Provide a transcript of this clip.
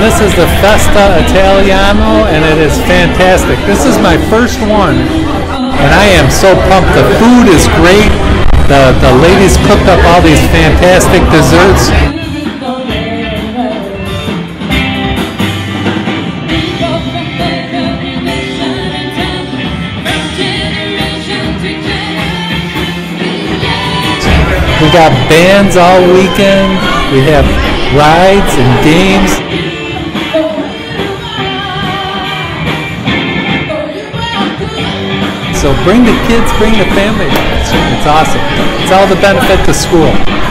this is the Festa Italiano, and it is fantastic. This is my first one, and I am so pumped. The food is great. The ladies cooked up all these fantastic desserts. We got bands all weekend. We have rides and games. So bring the kids, bring the family. It's awesome. It's all the benefit to school.